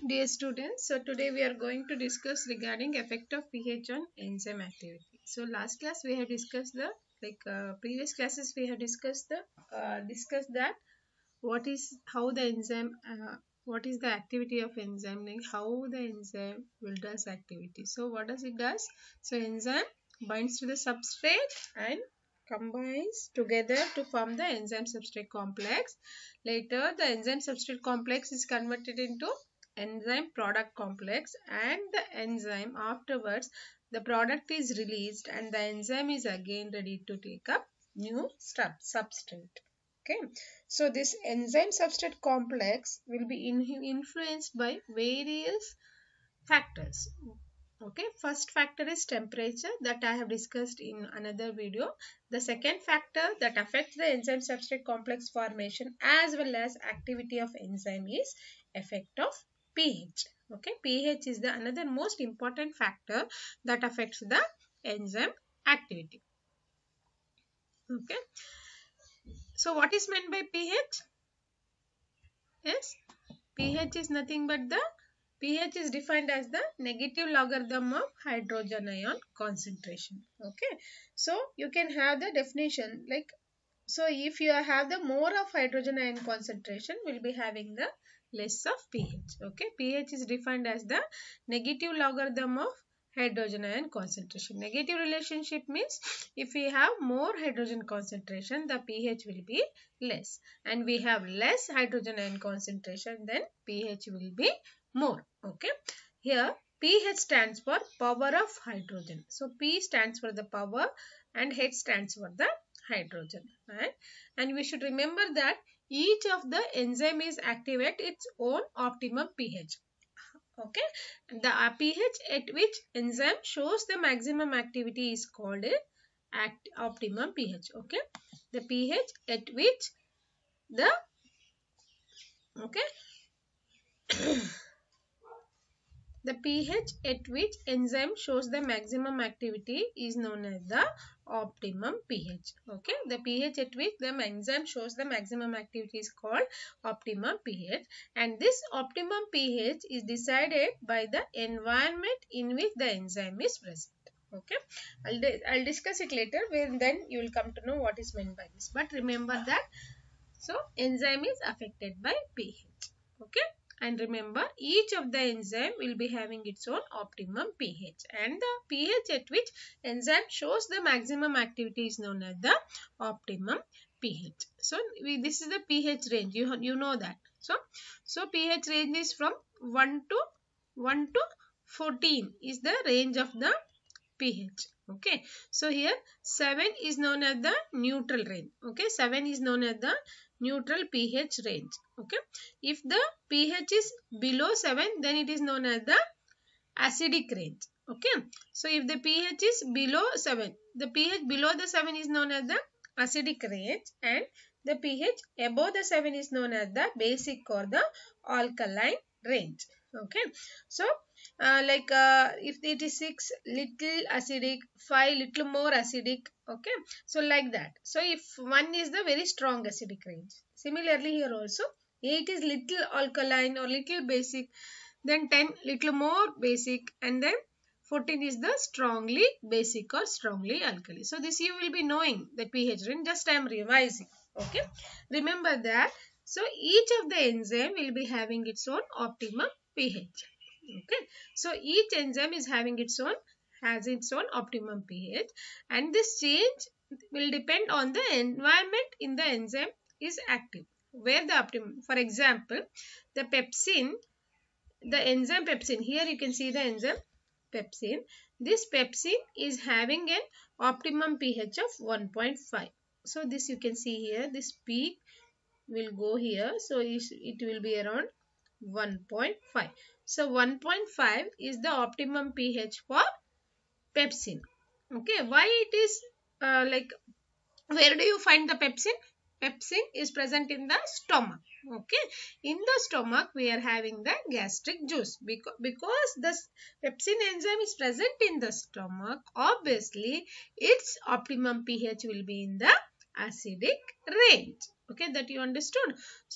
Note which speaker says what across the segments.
Speaker 1: Dear students, so today we are going to discuss regarding effect of pH on enzyme activity. So last class we have discussed the previous classes we have discussed that what is how the enzyme what is the activity of enzyme, like how the enzyme will does activity. So what does it does? So enzyme binds to the substrate and combines together to form the enzyme substrate complex. Later the enzyme substrate complex is converted into enzyme product complex, and the enzyme afterwards the product is released and the enzyme is again ready to take up new substrate. Okay, so this enzyme substrate complex will be influenced by various factors. Okay, first factor is temperature that I have discussed in another video. The second factor that affects the enzyme substrate complex formation as well as activity of enzyme is effect of pH. Okay, pH is the another most important factor that affects the enzyme activity. Okay, so what is meant by pH? Yes, pH is nothing but the pH is defined as the negative logarithm of hydrogen ion concentration. Okay, so you can have the definition like, so if you have the more of hydrogen ion concentration, will be having the less of pH. Okay, pH is defined as the negative logarithm of hydrogen ion concentration. Negative relationship means if we have more hydrogen concentration, the pH will be less, and we have less hydrogen ion concentration, then pH will be more. Okay, here pH stands for power of hydrogen. So P stands for the power and H stands for the hydrogen, right? And we should remember that each of the enzyme is active at its own optimum pH. Okay, the pH at which enzyme shows the maximum activity is called a optimum pH. Okay, the pH at which the okay the pH at which enzyme shows the maximum activity is known as the optimum pH. Okay, the pH at which the enzyme shows the maximum activity is called optimum pH, and this optimum pH is decided by the environment in which the enzyme is present. Okay, I'll discuss it later, when then you will come to know what is meant by this. But remember that so enzyme is affected by pH. Okay, and remember each of the enzyme will be having its own optimum pH, and the pH at which enzyme shows the maximum activity is known as the optimum pH. So this is the pH range, you know that. So pH range is from 1 to 14 is the range of the pH. Okay, so here 7 is known as the neutral range. Okay, 7 is known as the neutral pH range. Okay, if the pH is below 7, then it is known as the acidic range. Okay, so if the pH is below 7, the pH below the 7 is known as the acidic range, and the pH above the 7 is known as the basic or the alkaline range. Okay, so if it is 6 little acidic, 5 little more acidic. Okay, so like that. So if 1 is the very strong acidic range, similarly here also 8 is little alkaline or little basic, then 10 little more basic, and then 14 is the strongly basic or strongly alkali. So this you will be knowing the pH range, just I am revising. Okay, remember that. So each of the enzyme will be having its own optimum pH. Okay, so each enzyme is having its own optimum pH, and this change will depend on the environment in the enzyme is active, where the optimum. For example, the pepsin, the enzyme pepsin, here you can see the enzyme pepsin. This pepsin is having an optimum pH of 1.5. So this you can see here, this peak will go here, so it will be around 1.5. So 1.5 is the optimum pH for pepsin. Okay, why it is where do you find the pepsin? Pepsin is present in the stomach. Okay, in the stomach we are having the gastric juice, because the pepsin enzyme is present in the stomach. Obviously its optimum pH will be in the acidic range. Okay, that you understood. So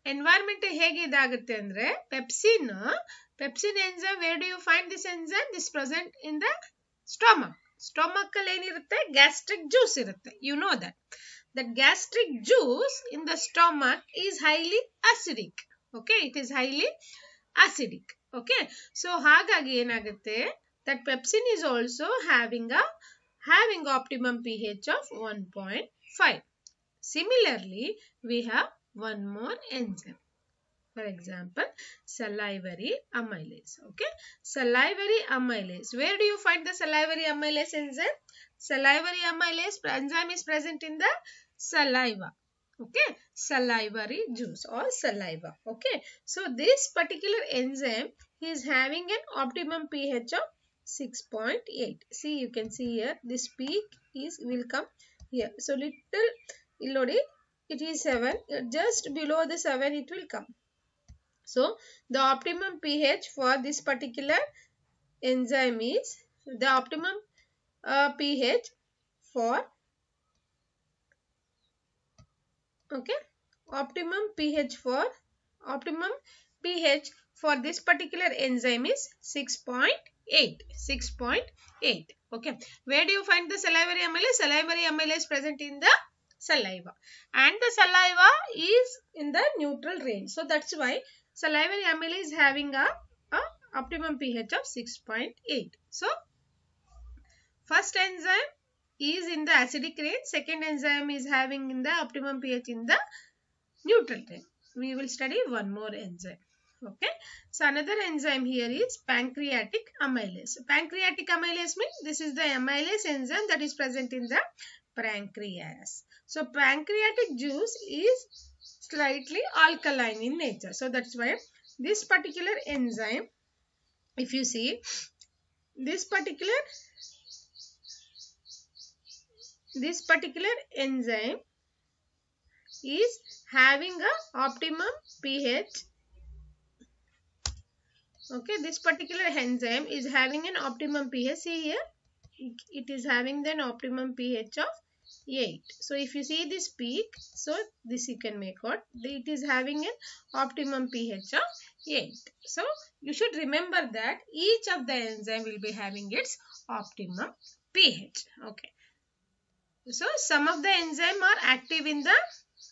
Speaker 1: environment ಹೇಗೆ ಇದಾಗುತ್ತೆ ಅಂದ್ರೆ pepsin enzyme, where do you find this enzyme? This present in the stomach ಅಲ್ಲಿ ಏನಿರುತ್ತೆ gastric juice ಇರುತ್ತೆ. You know that gastric juice in the stomach is highly acidic. Okay, it is highly acidic. Okay, so ಹಾಗಾಗಿ ಏನಾಗುತ್ತೆ that pepsin is also having optimum pH of 1.5. Similarly, we have one more enzyme. For example, salivary amylase. Okay, salivary amylase. Where do you find the salivary amylase enzyme? Salivary amylase enzyme is present in the saliva. Okay, salivary juice or saliva. Okay, so this particular enzyme is having an optimum pH of 6.8. See, you can see here this peak will come here. So little illodi, it is 7. Just below the 7 it will come. So the optimum pH for this particular enzyme is the optimum pH for optimum pH for this particular enzyme is 6.8. 6.8. Okay, where do you find the salivary amylase? Salivary amylase present in the saliva, and the saliva is in the neutral range. So that's why salivary amylase is having a optimum pH of 6.8. So first enzyme is in the acidic range, second enzyme is having in the optimum pH in the neutral range. We will study one more enzyme. Okay, so another enzyme here is pancreatic amylase. Pancreatic amylase means this is the amylase enzyme that is present in the pancreas. So pancreatic juice is slightly alkaline in nature. So that's why this particular enzyme, if you see this particular enzyme is having a optimum pH. Okay, this particular enzyme is having an optimum pH. See here, it is having an optimum pH of 8. So if you see this peak, so this you can make out, it is having an optimum pH of 8. So you should remember that each of the enzyme will be having its optimum pH. Okay, so some of the enzyme are active in the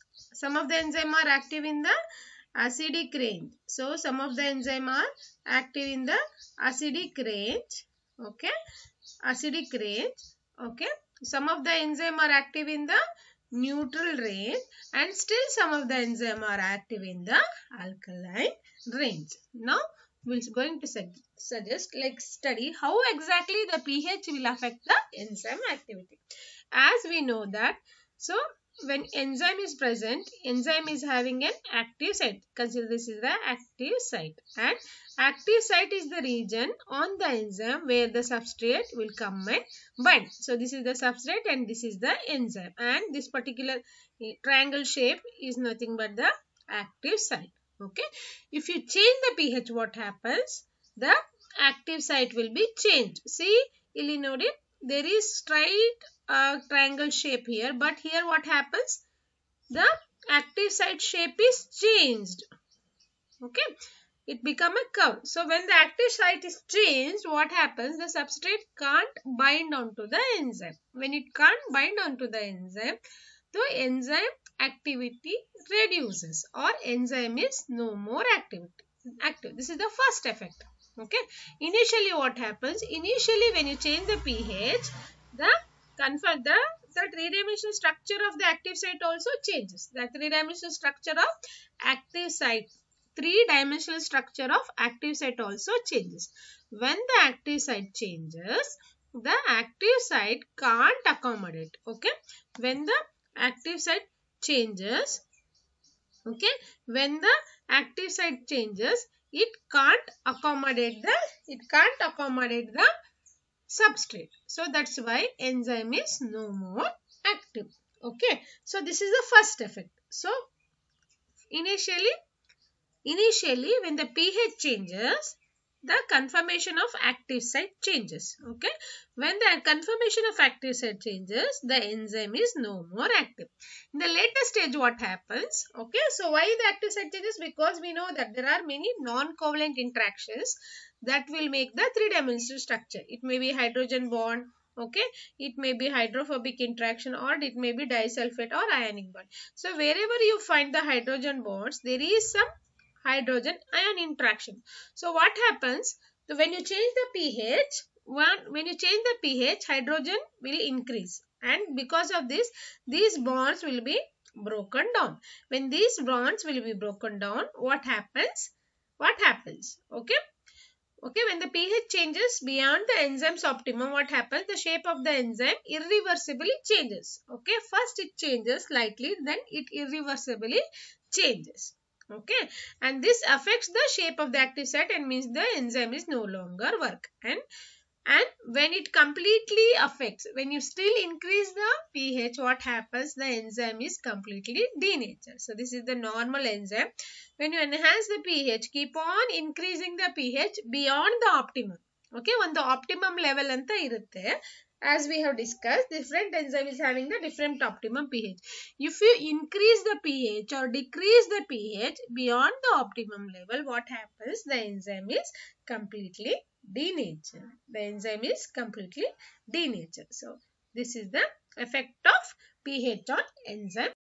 Speaker 1: acidic range. So some of the enzyme are active in the acidic range. Okay, acidic range. Okay, some of the enzyme are active in the neutral range, and still some of the enzyme are active in the alkaline range. Now we're going to suggest, like, study how exactly the pH will affect the enzyme activity. As we know that, so when enzyme is present, enzyme is having an active site. Consider this is the active site, and active site is the region on the enzyme where the substrate will come and bind. So this is the substrate and this is the enzyme, and this particular triangle shape is nothing but the active site. Okay, if you change the pH, what happens? The active site will be changed. See, illi nodi, there is straight triangle shape here, but here what happens? The active site shape is changed. Okay, it become a curve. So when the active site is changed, what happens? The substrate can't bind onto the enzyme. When it can't bind onto the enzyme, the enzyme activity reduces, or enzyme is no more active. This is the first effect. Okay, initially what happens? Initially when you change the pH, the three-dimensional structure of the active site also changes. The three-dimensional structure of active site, three-dimensional structure of active site also changes. When the active site changes, the active site can't accommodate. Okay, when the active site changes, okay, when the active site changes, it can't accommodate the substrate. So that's why enzyme is no more active. Okay, so this is the first effect. So initially when the pH changes, the conformation of active site changes. Okay, when the conformation of active site changes, the enzyme is no more active. In the later stage, what happens? Okay, so why the active site changes? Because we know that there are many non-covalent interactions that will make the three-dimensional structure. It may be hydrogen bond. Okay, it may be hydrophobic interaction, or it may be disulfide or ionic bond. So wherever you find the hydrogen bonds, there is some hydrogen ion interaction. So what happens? So when you change the pH, when you change the pH, hydrogen will increase, and because of this, these bonds will be broken down. When these bonds will be broken down, what happens? What happens? Okay. Okay, when the pH changes beyond the enzyme's optimum, what happens? The shape of the enzyme irreversibly changes. Okay, first it changes slightly, then it irreversibly changes. Okay, and this affects the shape of the active site and means the enzyme is no longer work. And when it completely affects, when you still increase the pH, what happens? The enzyme is completely denatured. So this is the normal enzyme. When you enhance the pH, keep on increasing the pH beyond the optimum. Okay, when the optimum level anta irutte, as we have discussed, different enzyme is having the different optimum pH. If you increase the pH or decrease the pH beyond the optimum level, what happens? The enzyme is completely denatured. The enzyme is completely denatured. So this is the effect of pH on enzyme.